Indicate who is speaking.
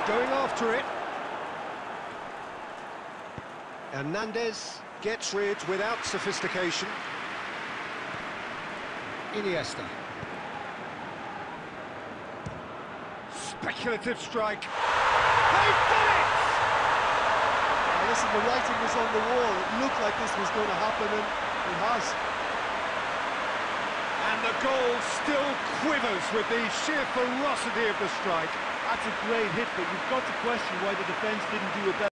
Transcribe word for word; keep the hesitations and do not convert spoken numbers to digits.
Speaker 1: going after it. Hernandez gets rid without sophistication. Iniesta. Speculative strike. They've done it!
Speaker 2: Now listen, the writing was on the wall. It looked like this was going to happen, and it has.
Speaker 1: And the goal still quivers with the sheer ferocity of the strike.
Speaker 2: That's a great hit, but you've got to question why the defence didn't do a better.